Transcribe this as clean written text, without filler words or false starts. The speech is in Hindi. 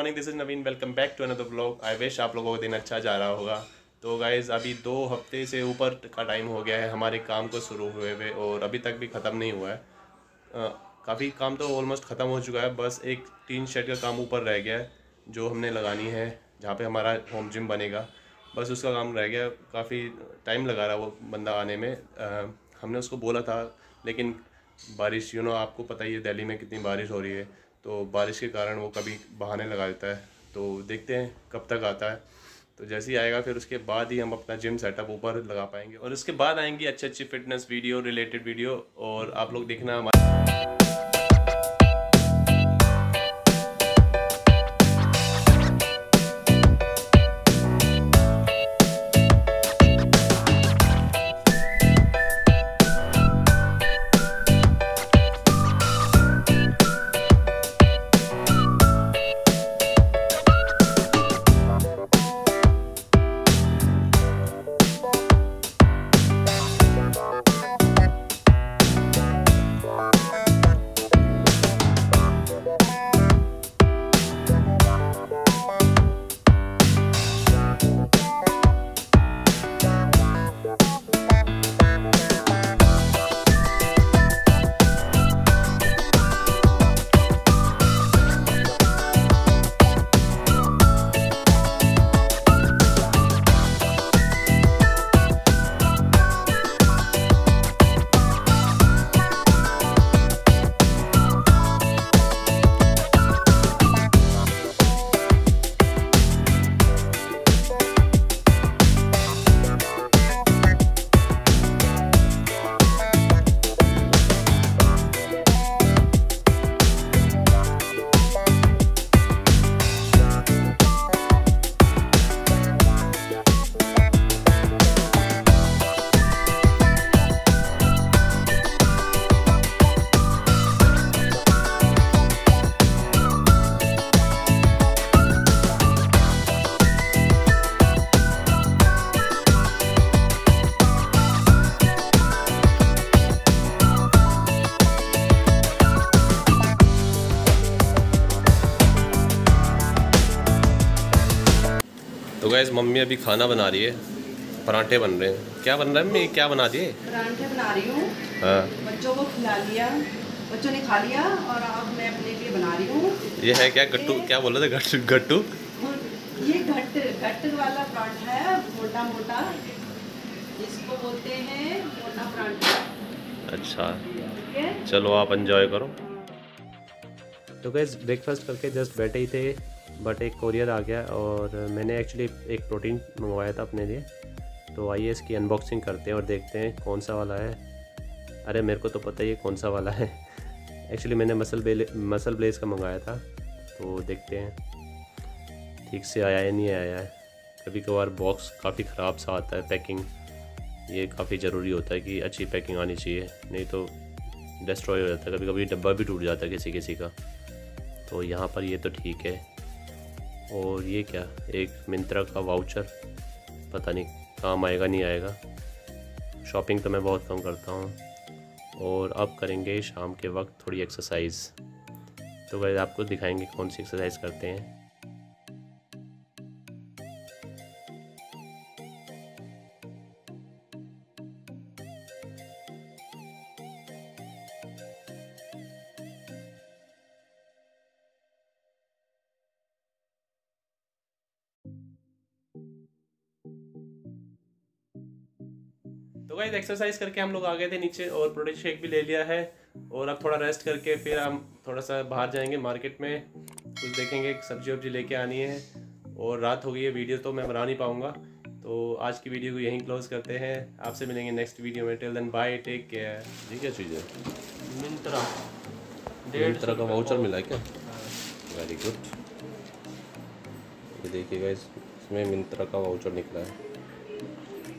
Morning, this is Naveen. Welcome back to another vlog. I wish आप लोगों का दिन अच्छा जा रहा होगा। तो गाइज़ अभी 2 हफ्ते से ऊपर का टाइम हो गया है हमारे काम को शुरू हुए हुए और अभी तक भी ख़त्म नहीं हुआ है। काफ़ी काम तो ऑलमोस्ट ख़त्म हो चुका है, बस एक टीन शेड का काम ऊपर रह गया है जो हमने लगानी है, जहाँ पे हमारा होम जिम बनेगा। बस उसका काम रह गया। काफ़ी टाइम लगा रहा वो बंदा आने में। हमने उसको बोला था, लेकिन बारिश आपको पता ही है दिल्ली में कितनी बारिश हो रही है, तो बारिश के कारण वो कभी बहाने लगा देता है। तो देखते हैं कब तक आता है। तो जैसे ही आएगा फिर उसके बाद ही हम अपना जिम सेटअप ऊपर लगा पाएंगे और उसके बाद आएंगी अच्छी फिटनेस वीडियो, रिलेटेड वीडियो, और आप लोग देखना हमारे। तो गाइस मम्मी अभी खाना बना रही है, पराठे बन रहे हैं। क्या बन रहा है मम्मी, क्या बना दिए? पराठे बना रही हूँ। हाँ, बच्चों को खिला लिया, बच्चों ने खा लिया और अब मैं अपने लिए बना रही हूँ। ये है क्या गट्टू? क्या बोल रहे थे? गट्टू? ये घट्ट वाला पराठा है, मोटा मोटा, इसको बोलते हैं मोटा पराठा। अच्छा, ठीक है, चलो आप एंजॉय करो। तो गाइस ब्रेकफास्ट करके जस्ट बैठे ही थे, बट एक कोरियर आ गया और मैंने एक्चुअली एक प्रोटीन मंगवाया था अपने लिए। तो आइए इसकी अनबॉक्सिंग करते हैं और देखते हैं कौन सा वाला है। अरे मेरे को तो पता ही है कौन सा वाला है। एक्चुअली मैंने मसल ब्लेज का मंगाया था, तो देखते हैं ठीक से आया है नहीं आया है। कभी कभार बॉक्स काफ़ी ख़राब सा आता है, पैकिंग ये काफ़ी ज़रूरी होता है कि अच्छी पैकिंग आनी चाहिए, नहीं तो डिस्ट्रॉय हो जाता है। कभी कभी डब्बा भी टूट जाता है किसी का। तो यहाँ पर ये तो ठीक है। और ये क्या, एक मिंत्रा का वाउचर, पता नहीं काम आएगा नहीं आएगा। शॉपिंग तो मैं बहुत कम करता हूँ। और अब करेंगे शाम के वक्त थोड़ी एक्सरसाइज। तो वैसे आपको दिखाएंगे कौन सी एक्सरसाइज करते हैं। तो गाइस एक्सरसाइज करके हम लोग आ गए थे नीचे और प्रोटीन शेक भी ले लिया है। और अब थोड़ा रेस्ट करके फिर हम थोड़ा सा बाहर जाएंगे मार्केट में, कुछ देखेंगे, सब्जी वब्जी लेके आनी है। और रात हो गई है, वीडियो तो मैं बना नहीं पाऊँगा। तो आज की वीडियो को यहीं क्लोज करते हैं। आपसे मिलेंगे नेक्स्ट वीडियो में। Till then bye, take care. जी क्या चीज़ है? मिंत्रा का वाउचर मिला है क्या? Very good. ये देखिए गाइस, इसमें मिंत्रा का वाउचर निकला है।